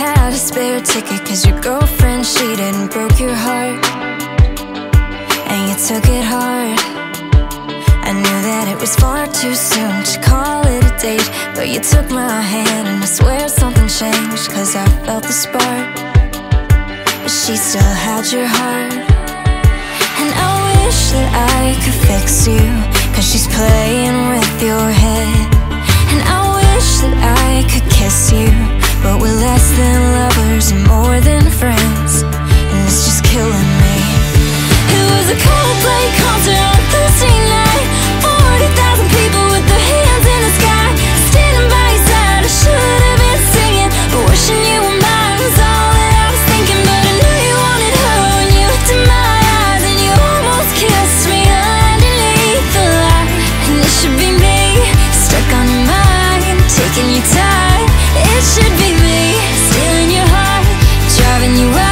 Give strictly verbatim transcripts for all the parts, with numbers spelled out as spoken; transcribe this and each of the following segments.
had a spare ticket, cause your girlfriend cheated and broke your heart, and you took it hard. I knew that it was far too soon to call it a date, but you took my hand and I swear something changed, cause I felt the spark, but she still had your heart. And I wish that I could fix you, cause she's playing with your head. And I wish that I could kiss you, but we're less than lovers and more than friends, and it's just killing me. It was a Coldplay concert on a Thursday night, forty thousand people with their hands in the sky, standing by your side. I should have been singing, but wishing you were mine was all that I was thinking. But I knew you wanted her when you looked in my eyes, and you almost kissed me underneath the light. And it should be me, stuck on your mind, taking your time. It should be me, stealing your heart, driving you wild.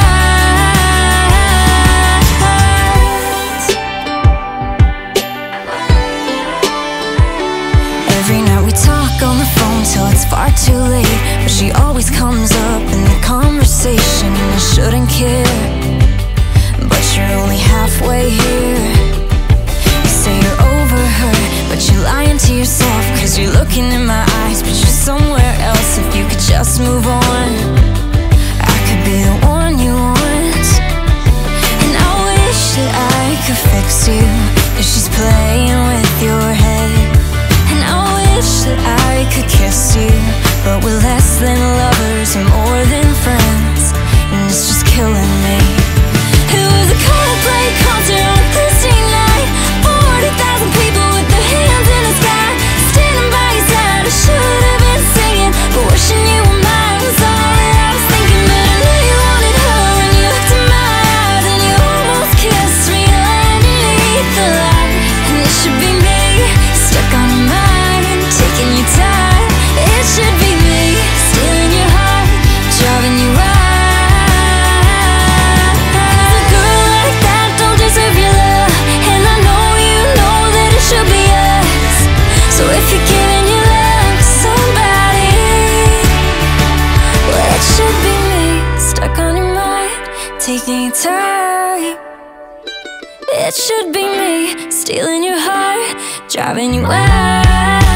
Every night we talk on the phone till it's far too late, but she always comes up in the conversation, and I shouldn't care, but you're only halfway here. You say you're over her, but you're lying to yourself, cause you're looking in my eyes, but you're somewhere else. If you could just move on, I could be the one you want. And I wish that I could fix you, cause she's playing with your head. And I wish that I could kiss you, but we're less than lovers and more than friends, and it's just killing me. It was a Coldplay concert on a Thursday night, forty thousand people with their hands in the sky, standing by your side. I should have been singing, but wishing you were mine was all that I was thinking. But I knew you wanted her when you looked in my eyes, and you almost kissed me underneath the light. And it should be me, stuck on your mind, taking your time. It should be me, stealing your heart, driving you wild. A girl like that don't deserve your love, and I know you know that it should be us. So if you're giving your love to somebody, well, it should be me, stuck on your mind, taking your time. It should be me, stealing your heart, driving you wild.